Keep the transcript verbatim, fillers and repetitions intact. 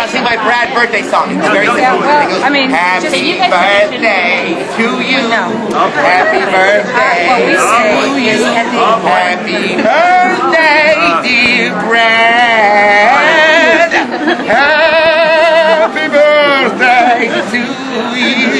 gotta sing my Brad birthday song. It's very simple. Yeah, well, It goes, I mean, happy just you guys birthday to you. No. Happy birthday What we say to you. is at the Happy birthday, dear Brad. Happy birthday to you.